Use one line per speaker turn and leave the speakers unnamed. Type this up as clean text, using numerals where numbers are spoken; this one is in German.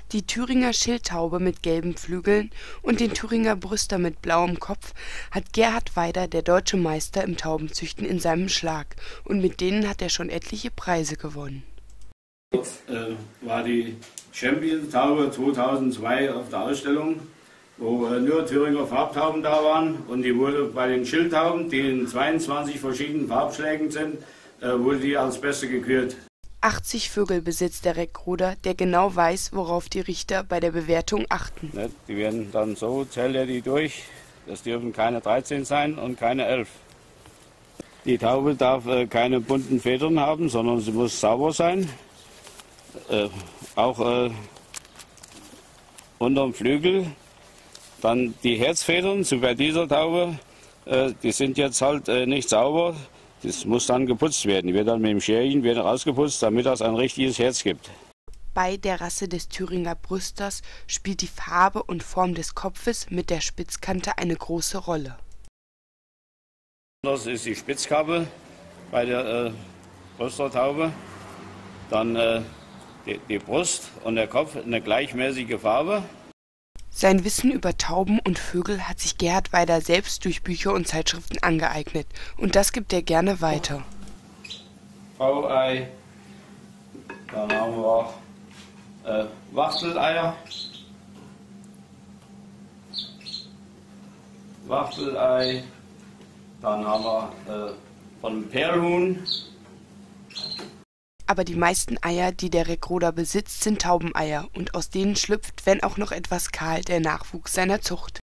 Die Thüringer Schildtaube mit gelben Flügeln und den Thüringer Brüster mit blauem Kopf hat Gerhard Weider, der deutsche Meister im Taubenzüchten, in seinem Schlag, und mit denen hat er schon etliche Preise gewonnen.
War die Champions-Taube 2002 auf der Ausstellung, wo nur Thüringer Farbtauben da waren, und die wurde bei den Schildtauben, die in 22 verschiedenen Farbschlägen sind, wurde die als Beste gekürt.
80 Vögel besitzt der Reckruder, der genau weiß, worauf die Richter bei der Bewertung achten.
Die werden dann so, zählt er die durch, das dürfen keine 13 sein und keine 11. Die Taube darf keine bunten Federn haben, sondern sie muss sauber sein. Auch unterm Flügel. Dann die Herzfedern, so bei dieser Taube, die sind jetzt halt nicht sauber. Das muss dann geputzt werden. Die wird dann mit dem Scherchen wieder rausgeputzt, damit das ein richtiges Herz gibt.
Bei der Rasse des Thüringer Brüsters spielt die Farbe und Form des Kopfes mit der Spitzkante eine große Rolle.
Das ist die Spitzkappe bei der Brüstertaube. Dann die Brust und der Kopf eine gleichmäßige Farbe.
Sein Wissen über Tauben und Vögel hat sich Gerhard Weider selbst durch Bücher und Zeitschriften angeeignet, und das gibt er gerne weiter.
V-Ei, dann haben wir Wachteleier, Wachtelei, dann haben wir von Perlhuhn.
Aber die meisten Eier, die der Reckruder besitzt, sind Taubeneier, und aus denen schlüpft, wenn auch noch etwas kahl, der Nachwuchs seiner Zucht.